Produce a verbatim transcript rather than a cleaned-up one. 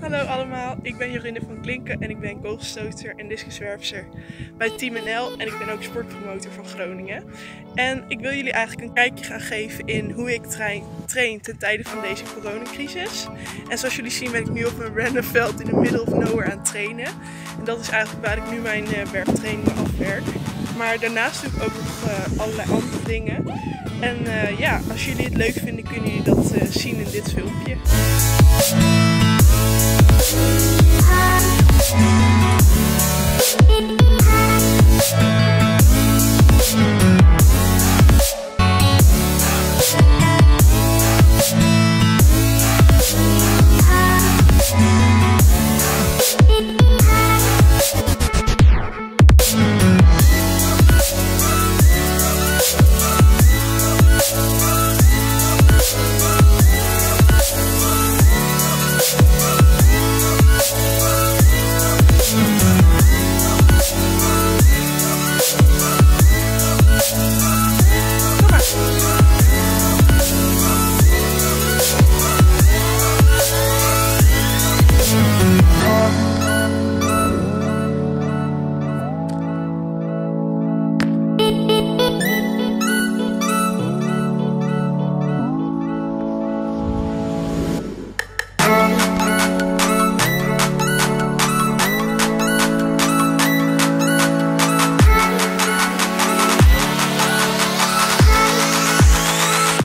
Hallo allemaal, ik ben Jorinde van Klinken en ik ben goalstoter en discuswerpster bij Team N L en ik ben ook sportpromotor van Groningen. En ik wil jullie eigenlijk een kijkje gaan geven in hoe ik train, train ten tijde van deze coronacrisis. En zoals jullie zien ben ik nu op een random veld in the middle of nowhere aan het trainen. En dat is eigenlijk waar ik nu mijn uh, werktrainingen afwerk. Maar daarnaast doe ik ook nog uh, allerlei andere dingen. En uh, ja, als jullie het leuk vinden kunnen jullie dat uh, zien in dit filmpje.